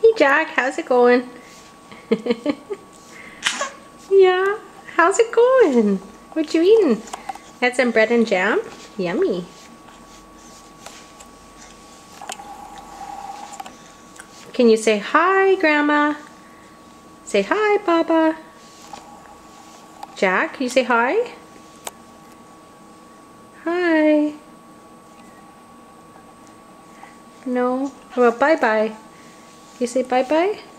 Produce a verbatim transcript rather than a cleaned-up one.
Hey Jack, how's it going? Yeah, how's it going? What you eating? Had some bread and jam? Yummy. Can you say hi, Grandma? Say hi, Baba. Jack, can you say hi? Hi. No? How about bye-bye? Can you say bye-bye?